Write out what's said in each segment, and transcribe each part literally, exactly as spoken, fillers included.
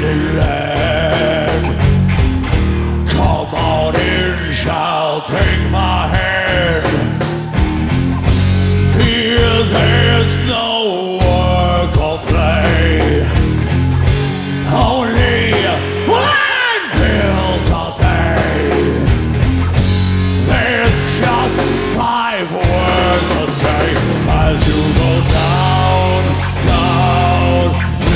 bleeding leg. Come on in, child, take my hand. Here there's no work or play, only one bill to pay. There's just five words to say as you go down, down,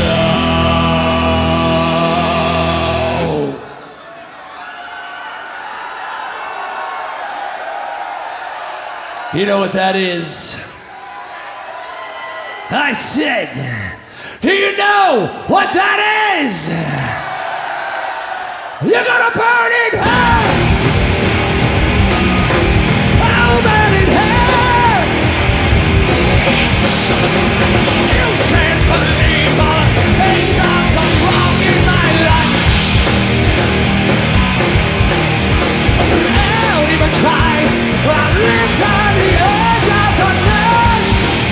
down. You know what that is? I said, do you know what that is? You're gonna burn in hell! I'll burn in hell! You can't believe all the things I've done wrong in my life. I don't even try, but I lived on the edge of the night.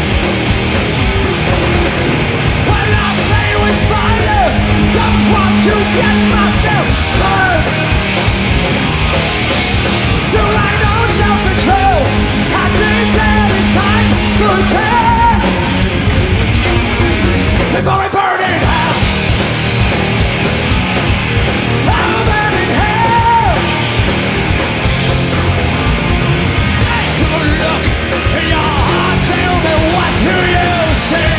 When I play with fire, don't want to get myself burned. Do I know self-control? I think that it's time to return before I burn in hell. I'll burn in hell. Take a look in your heart. Tell me, what do you see?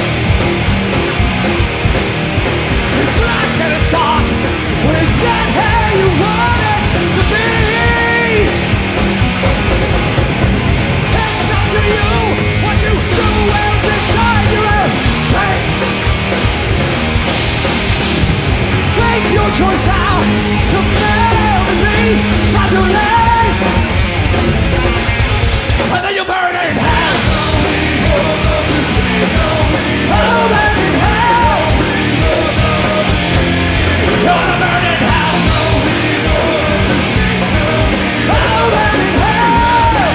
It's black and it's dark, but it's not how you want it to be. It's up to you what you do and decide your own fate. Make your choice now to marry me, not too late. And then you burn in hell. Oh, burn in hell. You're gonna burn in hell. Oh, burn in hell.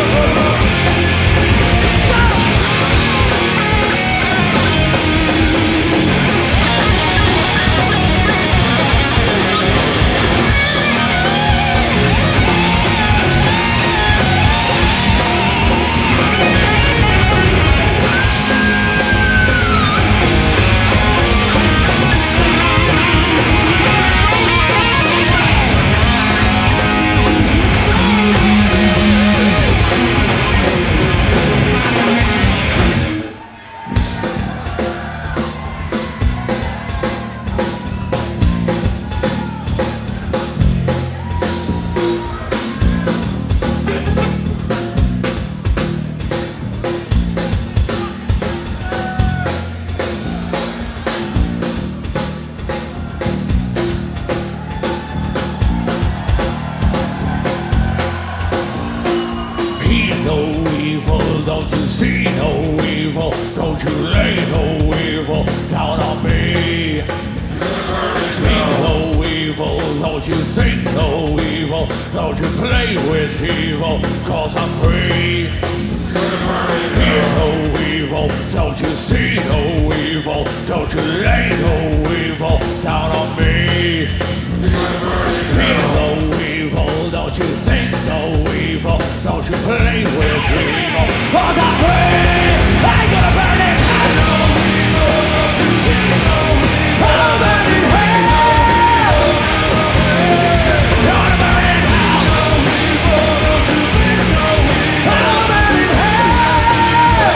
Don't you see no evil? Don't you lay no evil down on me? Speak no evil, don't you think no evil? Don't you play with evil, cause I'm free. Hear no evil, don't you see no evil? Don't you lay no evil down on me? Speak no evil, don't you think no evil? Don't you play with evil, cause I'm free. I'm gonna burn it. I know evil, don't you see no evil? I'll burn in hell. Gonna burn in hell. No evil, don't you think no evil? I'll burn in hell.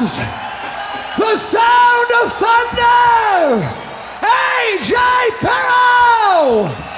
drums, the sound of thunder, A J Pero!